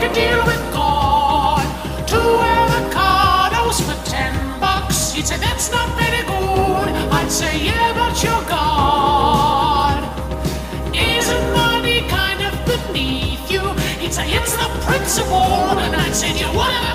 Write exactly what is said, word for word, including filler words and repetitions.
make a deal with God. Two avocados for ten bucks. He'd say, that's not very good. I'd say, yeah, but you're God. Isn't money kind of beneath you? He'd say, it's the principle. And I'd say, do you want to